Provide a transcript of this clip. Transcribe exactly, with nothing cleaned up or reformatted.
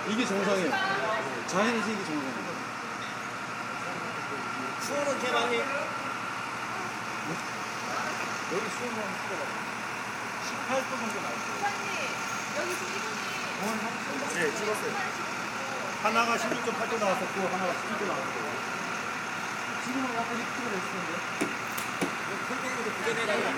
이게 정상이에요. 자연이지 이게 정상이에요. 수원은 개방이 여기 수온만 찍어봐. 십팔 도 정도 나왔어요. 여기 지금 네 찍었어요. 하나가 십육 점 팔 도 나왔었고 하나가 십칠 도 나왔어요. 지금은 약간 이렇게 찍어냈었는데. 큰 땡이도 그게 내가